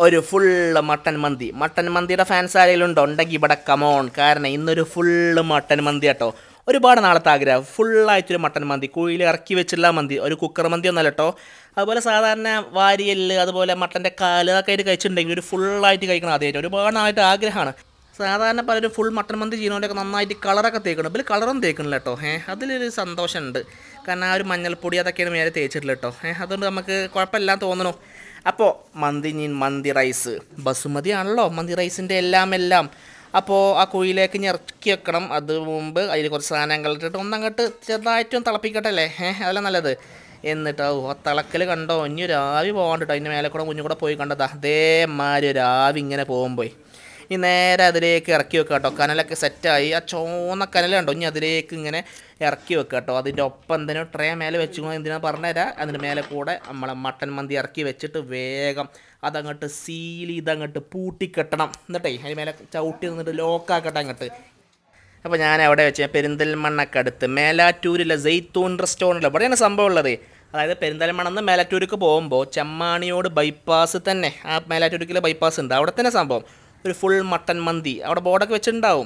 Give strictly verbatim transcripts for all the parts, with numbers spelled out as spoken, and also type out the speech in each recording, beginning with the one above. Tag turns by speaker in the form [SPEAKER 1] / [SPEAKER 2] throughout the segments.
[SPEAKER 1] ഒരു full mutton മന്തി. Mutton മന്തിയുടെ ഫാൻസ് ആരെങ്കിലും ഉണ്ടോ? ഉണ്ടെങ്കിൽ ഇവിടെ കമോൺ. കാരണം ഇന്നൊരു ഫുള്ള് മട്ടൻ മന്തി കേട്ടോ. ഒരുപാട് നാളത്തെ ആഗ്രഹം ഫുള്ളായിട്ടൊരു മട്ടൻ മന്തി, കുഴിയിൽ ഇറക്കി വെച്ചുള്ള മന്തി, ഒരു കുക്കർ മന്തി ഒന്നല്ല കേട്ടോ. അതുപോലെ സാധാരണ വാരിയല്, അതുപോലെ മട്ടൻ്റെ കാല് അതൊക്കെ ആയിട്ട് കഴിച്ചിട്ടുണ്ടെങ്കിൽ ഒരു ഫുള്ളായിട്ട് കഴിക്കണം ആദ്യമായിട്ട്. ഒരുപാട് നാളായിട്ട് ആഗ്രഹമാണ്. സാധാരണ പലരും ഫുൾ മട്ടൻ മന്തി ചെയ്യുന്നവരൊക്കെ നന്നായിട്ട് കളറൊക്കെ തേക്കണം. ഇതിൽ കളറൊന്നും തേക്കണില്ല കേട്ടോ. ഏഹ് അതിലൊരു സന്തോഷമുണ്ട്. കാരണം ആ ഒരു മഞ്ഞൾപ്പൊടി അതൊക്കെയാണ് മേലെ തേച്ചിട്ടില്ല കേട്ടോ. ഏഹ് അതുകൊണ്ട് നമുക്ക് കുഴപ്പമില്ലാന്ന് തോന്നണു. അപ്പോൾ മന്തി നീ മന്തി റൈസ് ബസുമതി ആണല്ലോ മന്തി റൈസിൻ്റെ എല്ലാം എല്ലാം. അപ്പോൾ ആ കുഴിയിലേക്ക് ഇനി ഇറക്കി വെക്കണം. അത് മുമ്പ് അതിൽ കുറച്ച് സാധനങ്ങൾ ഇട്ടിട്ട് ഒന്നങ്ങോട്ട് ചെറുതായിട്ടും തിളപ്പിക്കട്ടെ അല്ലേ. ഏഹ് അതല്ല നല്ലത്. എന്നിട്ട് ഓ തിളക്കൽ കണ്ടോ, ഇനി ഒരു ആവി പോകാണ്ട് കേട്ടോ. അതിൻ്റെ മേലെ കൂടെ കുഞ്ഞു കൂടെ പോയി കണ്ടതാ അതേമാതിരി ഒരു ആവി ഇങ്ങനെ പോകുമ്പോൾ ഈ നേരെ അതിലേക്ക് ഇറക്കി വെക്കുക കേട്ടോ. കനലൊക്കെ സെറ്റായി. ആ ചോന്ന കനൽ കണ്ടോ, ഇനി അതിലേക്ക് ഇങ്ങനെ ഇറക്കി വെക്കുക കേട്ടോ. അതിൻ്റെ ഒപ്പം എന്തിനും ട്രേ മേലെ വെച്ചു എന്തിനാ പറഞ്ഞുതരാം. അതിൻ്റെ മേലെ കൂടെ നമ്മളെ മട്ടൻ മന്തി ഇറക്കി വെച്ചിട്ട് വേഗം അതങ്ങോട്ട് സീൽ ചെയ്തങ്ങോട്ട് പൂട്ടിക്കെട്ടണം. എന്നിട്ടേ അതിന് മേലെ ചവിട്ടി നിന്നിട്ട് ലോക്കാക്കട്ടെ അങ്ങോട്ട്. അപ്പോൾ ഞാൻ അവിടെ വെച്ച് പെരിന്തൽമണ്ണക്ക് അടുത്ത് മേലാറ്റൂരിലെ സെയ്ത്തൂൺ റെസ്റ്റോറൻറ്റിൽ ഇവിടെയാണ് സംഭവം ഉള്ളത്. അതായത് പെരിന്തൽമണ്ണ നിന്ന് മേലാറ്റൂർക്ക് പോകുമ്പോൾ ചെമ്മാണിയോട് ബൈപ്പാസ് തന്നെ, ആ മേലാറ്റൂരിലെ ബൈപ്പാസ് ഉണ്ട്, അവിടെ തന്നെ സംഭവം ഒരു ഫുൾ മട്ടൻ മന്തി അവിടെ ബോർഡൊക്കെ വെച്ചിട്ടുണ്ടാവും.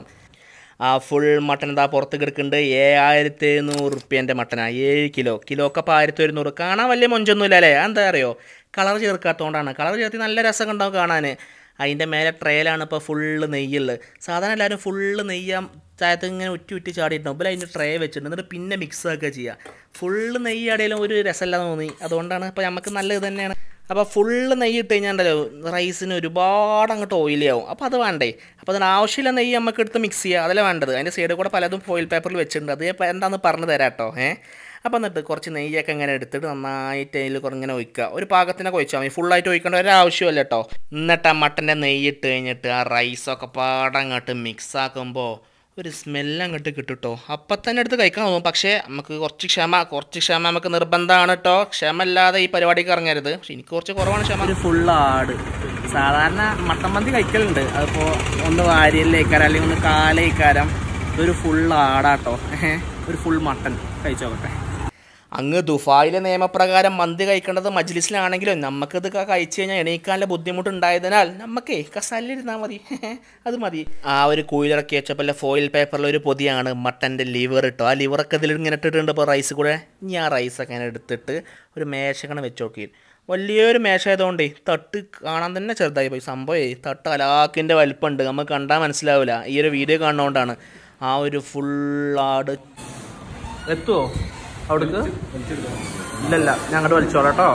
[SPEAKER 1] ആ ഫുൾ മട്ടൻ ഇതാ പുറത്ത് കിടക്കുന്നുണ്ട്. ഏഴായിരത്തി എഴുന്നൂറ് റുപ്യേൻ്റെ മട്ടനാണ്. ഏഴ് കിലോ കിലോക്ക് അപ്പോൾ ആയിരത്തി ഒരുന്നൂറ്. കാണാൻ വലിയ മൊഞ്ചൊന്നുമില്ല അല്ലേ. എന്താ അറിയോ, കളർ ചേർക്കാത്തതുകൊണ്ടാണ്. കളർ ചേർത്തി നല്ല രസമൊക്കെ ഉണ്ടാവും കാണാൻ. അതിൻ്റെ മേലെ ട്രേയിലാണ് ഇപ്പോൾ ഫുള്ള് നെയ്യുള്ളത്. സാധാരണ എല്ലാവരും ഫുള്ള് നെയ്യാൻ ചായത്ത് ഇങ്ങനെ ഉറ്റി ഉറ്റി ചാടിയിട്ടുണ്ടാവും. അപ്പോൾ അതിൻ്റെ ട്രേ വെച്ചിട്ടുണ്ട്. എന്നിട്ട് പിന്നെ മിക്സ് ആക്കുക ചെയ്യുക. ഫുള്ള് നെയ്യ് ആടേലും ഒരു രസമില്ലാന്ന് തോന്നി. അതുകൊണ്ടാണ് ഇപ്പോൾ നമുക്ക് നല്ലത് തന്നെയാണ്. അപ്പോൾ ഫുള്ള് നെയ്യ് ഇട്ട് കഴിഞ്ഞാൽ ഉണ്ടല്ലോ റൈസിന് ഒരുപാട് അങ്ങോട്ട് ഓയിലി ആവും. അപ്പോൾ അത് വേണ്ടേ. അപ്പോൾ അതിന് ആവശ്യമില്ല നെയ്യ് നമുക്ക് എടുത്ത് മിക്സ് ചെയ്യുക, അതല്ലേ വേണ്ടത്. അതിൻ്റെ സൈഡിൽ കൂടെ പലതും ഫോയിൽ പേപ്പറിൽ വെച്ചിട്ടുണ്ട്. അത് എന്താണെന്ന് പറഞ്ഞു തരാം കേട്ടോ. ഏഹ് അപ്പോൾ എന്നിട്ട് കുറച്ച് നെയ്യൊക്കെ ഇങ്ങനെ എടുത്തിട്ട് നന്നായിട്ട് അതിൽ കുറങ്ങനെ ഒഴിക്കുക. ഒരു പാകത്തിനൊക്കെ ഒഴിച്ചാൽ മതി. ഫുള്ളായിട്ട് ഒഴിക്കേണ്ട ഒരാവശ്യമല്ല കേട്ടോ. എന്നിട്ട് ആ മട്ടൻ്റെ നെയ്യ് ഇട്ട് കഴിഞ്ഞിട്ട് ആ റൈസൊക്കെ പാടം അങ്ങോട്ട് മിക്സ് ആക്കുമ്പോൾ ഒരു സ്മെല്ല് അങ്ങോട്ട് കിട്ടും കേട്ടോ. അപ്പം തന്നെ എടുത്ത് കഴിക്കാൻ തോന്നും. പക്ഷേ നമുക്ക് കുറച്ച് ക്ഷമ കുറച്ച് ക്ഷമ നമുക്ക് നിർബന്ധമാണ് കേട്ടോ. ക്ഷമ ഇല്ലാതെ ഈ പരിപാടിക്ക് ഇറങ്ങരുത്. പക്ഷെ എനിക്ക് കുറച്ച് കുറവാണ് ക്ഷമ. ഒരു ഫുൾ ആട് സാധാരണ മട്ടൻ മന്തി കഴിക്കലുണ്ട്. അതിപ്പോൾ ഒന്ന് വാരിയല്ലേക്കാരം അല്ലെങ്കിൽ ഒന്ന് കാലയിക്കാരം. ഇതൊരു ഫുൾ ആടാട്ടോ. ഒരു ഫുൾ മട്ടൻ കഴിച്ചോക്കട്ടെ. അങ്ങ് ദുബായിലെ നിയമപ്രകാരം മന്തി കഴിക്കേണ്ടത് മജ്ലിസിലാണെങ്കിലും നമുക്കിത് കഴിച്ച് കഴിഞ്ഞാൽ എണീക്കാനുള്ള ബുദ്ധിമുട്ടുണ്ടായതിനാൽ നമുക്കേ കസാലിരുന്നാൽ മതി. അത് മതി. ആ ഒരു കുയിലിറക്കി വെച്ചപ്പോൾ ഫോയിൽ പേപ്പറിൽ ഒരു പൊതിയാണ് മട്ടൻ്റെ ലിവർ ഇട്ടോ. ആ ലിവറൊക്കെ ഇതിൽ ഇങ്ങനെ ഇട്ടിട്ടുണ്ട്. ഇപ്പോൾ റൈസ് കൂടെ ഇനി ആ റൈസൊക്കെ ഇങ്ങനെ എടുത്തിട്ട് ഒരു മേശക്കണ വെച്ച് നോക്കി. വലിയൊരു മേശ ആയതുകൊണ്ടേ തട്ട് കാണാൻ തന്നെ ചെറുതായി പോയി. സംഭവമേ തട്ട് അലാക്കിൻ്റെ വലിപ്പമുണ്ട്. നമുക്ക് കണ്ടാൽ മനസ്സിലാവില്ല. ഈ ഒരു വീഡിയോ കാണുന്നതുകൊണ്ടാണ്. ആ ഒരു ഫുള്ളാട് എത്തുമോ അവിടേക്ക്? ഇല്ലല്ല ഞാൻ അങ്ങോട്ട് വലിച്ചോളാം കേട്ടോ.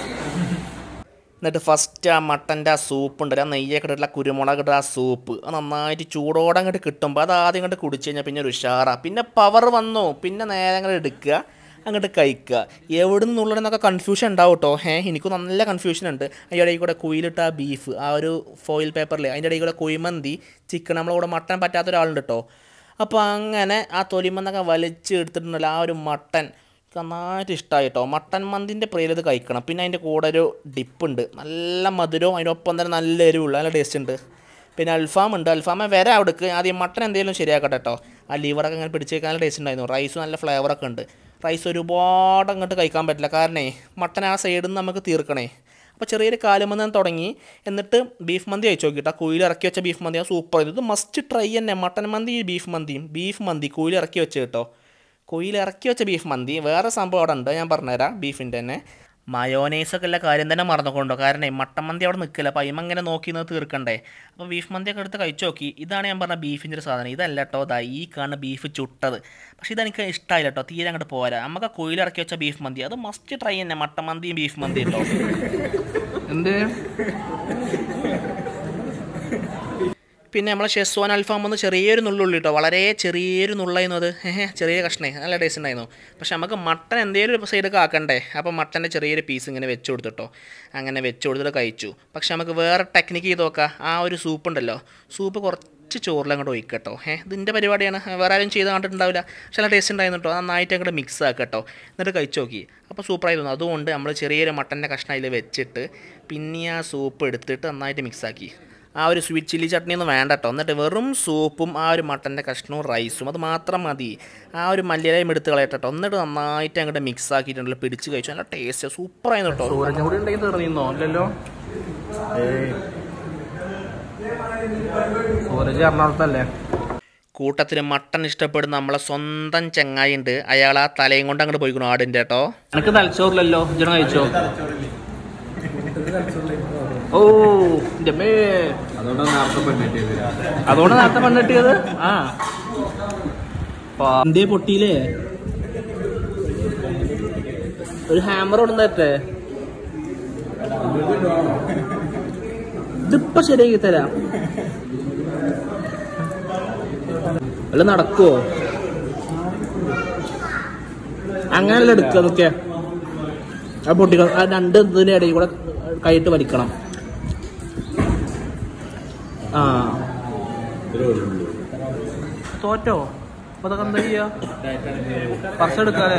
[SPEAKER 1] എന്നിട്ട് ഫസ്റ്റ് ആ മട്ടൻ്റെ ആ സൂപ്പ് ഉണ്ടല്ലോ, ആ നെയ്യൊക്കെ ഇട്ടിട്ടുള്ള കുരുമുളക് ഇട്ട ആ സൂപ്പ് അത് നന്നായിട്ട് ചൂടോടെ അങ്ങോട്ട് കിട്ടുമ്പോൾ അത് ആദ്യം അങ്ങോട്ട് കുടിച്ച് കഴിഞ്ഞാൽ പിന്നെ ഒരു ഉഷാറാണ്. പിന്നെ പവർ വന്നു. പിന്നെ നേരെ അങ്ങോട്ട് എടുക്കുക, അങ്ങോട്ട് കഴിക്കുക. എവിടെ നിന്നുള്ളതെന്നൊക്കെ കൺഫ്യൂഷൻ ഉണ്ടാവും കേട്ടോ. ഏഹ് എനിക്ക് നല്ല കൺഫ്യൂഷൻ ഉണ്ട്. അതിൻ്റെ ഇടയിൽ കൂടെ കുയിലിട്ട ആ ബീഫ്, ആ ഒരു ഫോയിൽ പേപ്പറിൽ അതിൻ്റെ ഇടയിൽ കൂടെ കുഴിമന്തി, ചിക്കൻ, നമ്മളിവിടെ മട്ടൻ പറ്റാത്തൊരാളുണ്ട് കേട്ടോ. അപ്പോൾ അങ്ങനെ ആ തൊലിമന്നൊക്കെ വലിച്ച് എടുത്തിട്ടുണ്ടല്ലോ ആ ഒരു മട്ടൻ നന്നായിട്ട് ഇഷ്ടമായി കേട്ടോ. മട്ടൻ മന്തിൻ്റെ പ്രിയൽ ഇത് കഴിക്കണം. പിന്നെ അതിൻ്റെ കൂടെ ഒരു ഡിപ്പുണ്ട്, നല്ല മധുരവും അതിനൊപ്പം തന്നെ നല്ല എരിവുള്ള നല്ല ടേസ്റ്റ് ഉണ്ട്. പിന്നെ അൽഫാം ഉണ്ട്. അൽഫാമ വരെ അവിടേക്ക് ആദ്യം മട്ടൻ എന്തെങ്കിലും ശരിയാക്കട്ടെ കേട്ടോ. ആ ലിവറൊക്കെ അങ്ങനെ പിടിച്ചേക്കാൻ നല്ല ടേസ്റ്റ് ഉണ്ടായിരുന്നു. റൈസ് നല്ല ഫ്ലേവറൊക്കെ ഉണ്ട്. റൈസ് ഒരുപാട് അങ്ങോട്ട് കഴിക്കാൻ പറ്റില്ല. കാരണം മട്ടൻ ആ സൈഡിൽ നിന്ന് നമുക്ക് തീർക്കണേ. അപ്പോൾ ചെറിയൊരു കാലുമന്തി തുടങ്ങി. എന്നിട്ട് ബീഫ് മന്തി കഴിച്ചു നോക്കിയിട്ട് ആ കുയിൽ ഇറക്കി വെച്ച ബീഫ് മന്തി ആ സൂപ്പർ ആയിരുന്നു. ഇത് മസ്റ്റ് ട്രൈ തന്നെ. മട്ടൻ മന്തി ബീഫ് മന്തിയും ബീഫ് മന്തി കുയിൽ ഇറക്കി വെച്ച് കേട്ടോ. കുയിൽ ഇറക്കി വെച്ച ബീഫ് മന്തി വേറെ സംഭവം അവിടെ ഉണ്ട്, ഞാൻ പറഞ്ഞുതരാം. ബീഫിൻ്റെ തന്നെ മയോനൈസൊക്കെ ഉള്ള കാര്യം തന്നെ മറന്നുകൊണ്ടോ. കാരണം മട്ടൻ മന്തി അവിടെ നിൽക്കില്ല. അപ്പോൾ അയിമ അങ്ങനെ നോക്കി നിന്ന് തീർക്കണ്ടേ. അപ്പോൾ ബീഫ് മന്തിയൊക്കെ എടുത്ത് കഴിച്ചു നോക്കി. ഇതാണ് ഞാൻ പറഞ്ഞ ബീഫിൻ്റെ ഒരു സാധനം. ഇതല്ല കേട്ടോ, അതാ ഈ കാണുന്ന ബീഫ് ചുട്ടത്. പക്ഷേ ഇതെനിക്ക് ഇഷ്ടമായില്ല കേട്ടോ. തീരെ അങ്ങോട്ട് പോരാ. നമുക്ക് ആ കുയിൽ ഇറക്കി വെച്ച ബീഫ് മന്തി അത് മസ്റ്റ് ട്രൈ തന്നെ. മട്ടൻ മന്തിയും ബീഫ് മന്തി കേട്ടോ. എന്ത് പിന്നെ നമ്മളെ ഷെസ്വാൻ അൽഫാം ഒന്ന് ചെറിയൊരു നുള്ളുള്ളി കേട്ടോ. വളരെ ചെറിയൊരു നുള്ളായിരുന്നു അത്. ഏഹ് ചെറിയ കഷ്ണേ നല്ല ടേസ്റ്റ് ഉണ്ടായിരുന്നു. പക്ഷെ നമുക്ക് മട്ടൻ എന്തെങ്കിലും ഒരു സൈഡൊക്കെ ആക്കണ്ടേ. അപ്പോൾ മട്ടൻ്റെ ചെറിയൊരു പീസ് ഇങ്ങനെ വെച്ച് കൊടുത്തിട്ടോ. അങ്ങനെ വെച്ച് കൊടുത്തിട്ട് കഴിച്ചു. പക്ഷെ നമുക്ക് വേറെ ടെക്നിക്ക് ചെയ്ത് നോക്കാം. ആ ഒരു സൂപ്പ് ഉണ്ടല്ലോ, സൂപ്പ് കുറച്ച് ചോറിൽ അങ്ങോട്ട് ഒഴിക്കട്ടോ. ഏഹ് ഇതിൻ്റെ പരിപാടിയാണ്, വേറെ ആരും ചെയ്ത് കണ്ടിട്ടുണ്ടാവില്ല. പക്ഷെ നല്ല ടേസ്റ്റ് ഉണ്ടായിരുന്നു കേട്ടോ. നന്നായിട്ട് അങ്ങോട്ട് മിക്സ് ആക്കട്ടോ. എന്നിട്ട് കഴിച്ച് നോക്കി. അപ്പോൾ സൂപ്പറായി തോന്നുന്നു. അതുകൊണ്ട് നമ്മൾ ചെറിയൊരു മട്ടൻ്റെ കഷ്ണം അതിൽ വെച്ചിട്ട് പിന്നെ ആ സൂപ്പ് എടുത്തിട്ട് നന്നായിട്ട് മിക്സാക്കി. ആ ഒരു സ്വീറ്റ് ചില്ലി ചട്നിയൊന്നും വേണ്ട കേട്ടോ. എന്നിട്ട് വെറും സൂപ്പും ആ ഒരു മട്ടൻ്റെ കഷ്ണവും റൈസും അത് മാത്രം മതി. ആ ഒരു മല്ലിയിലയും എടുത്ത് കളയട്ടോ. എന്നിട്ട് നന്നായിട്ട് അങ്ങോട്ട് മിക്സ് ആക്കിയിട്ടുണ്ടല്ലോ, പിടിച്ച് കഴിച്ചു. നല്ല ടേസ്റ്റ് സൂപ്പറായിരുന്നു കേട്ടോ. സൂരജ് കൂടി ഉണ്ടെങ്കിൽ തീർന്നോ? അല്ലല്ലോ. ഏ
[SPEAKER 2] എറണാകുളത്തല്ലേ.
[SPEAKER 1] കൂട്ടത്തിൽ മട്ടൺ ഇഷ്ടപ്പെടുന്ന നമ്മളെ സ്വന്തം ചങ്ങായി ഉണ്ട്. അയാൾ ആ തലയും കൊണ്ട് അങ്ങോട്ട് പോയിക്കണു ആടിൻ്റെ കേട്ടോ.
[SPEAKER 2] എനിക്ക് തലച്ചോറില്ലല്ലോ, ഇജണ കഴിച്ചോ? ഓ അതുകൊണ്ട് നേരത്തെ പെണ്ണിട്ടിയത്. ആ എന്തേ പൊട്ടിയില്ലേ? ഒരു ഹാമർ കൊണ്ടുവന്നേ. ഇതിപ്പോ ശരിയാക്കി തരാം. അല്ല നടക്കുവോ? അങ്ങനെയല്ല എടുക്കുക. നോക്കിയ ആ പൊട്ടിക്ക. ആ രണ്ട് ഇതിന്റെ ഇടയിൽ കൂടെ കൈയിട്ട് വലിക്കണം. ആ തോറ്റോ? അപ്പൊ അതൊക്കെ എന്താ ചെയ്യാ? പർസ് എടുക്കാല്ലേ?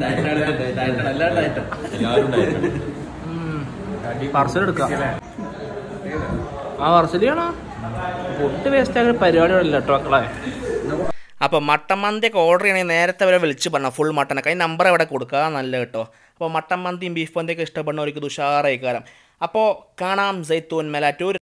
[SPEAKER 2] പാർസൽ എടുക്കാം. ആ പാർസൽ ചെയ്യണോ? ഫുഡ് വേസ്റ്റ് ആകുന്ന പരിപാടികളല്ല കേട്ടോ മക്കളെ.
[SPEAKER 1] അപ്പോൾ മട്ടൻ മന്തിയൊക്കെ ഓർഡർ ചെയ്യണമെങ്കിൽ നേരത്തെ വരെ വിളിച്ച് പറഞ്ഞാൽ ഫുൾ മട്ടനൊക്കെ അതിന് നമ്പർ എവിടെ കൊടുക്കുക നല്ല കേട്ടോ. അപ്പോൾ മട്ടൻ മന്തിയും ബീഫ് മന്തിയൊക്കെ ഇഷ്ടപ്പെടുന്നവർക്ക് തുഷാറായി കാരം. അപ്പോൾ കാണാം സൈത്തൂൻ മെലാറ്റൂർ.